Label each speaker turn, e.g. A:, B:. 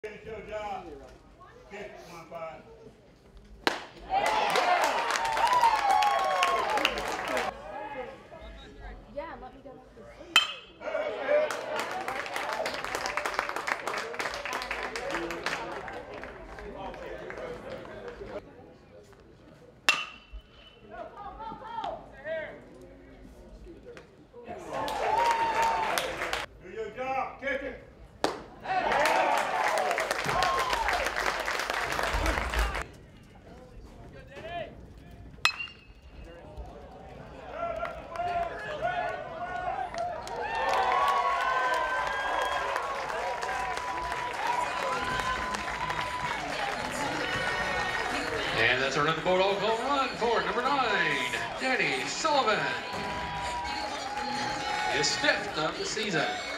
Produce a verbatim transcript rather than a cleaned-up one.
A: Finish your job. Catch one five.
B: Yeah, let me go back to sleep.
A: Do your job. Catch it.
C: And that's our run Bulldog home run for number nine, Danny Sullivan. His fifth of the season.